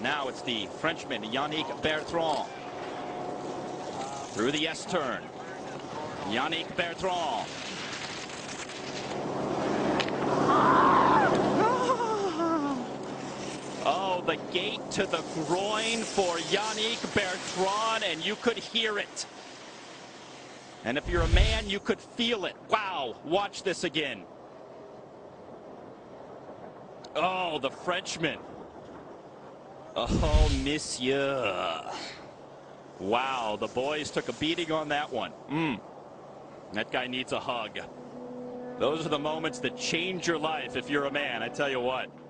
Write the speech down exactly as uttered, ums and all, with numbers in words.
Now it's the Frenchman, Yannick Bertrand. Through the S-turn. Yannick Bertrand. Oh, the gate to the groin for Yannick Bertrand, and you could hear it. And if you're a man, you could feel it. Wow, watch this again. Oh, the Frenchman. Oh, monsieur. Wow, the boys took a beating on that one. Mm. That guy needs a hug. Those are the moments that change your life if you're a man, I tell you what.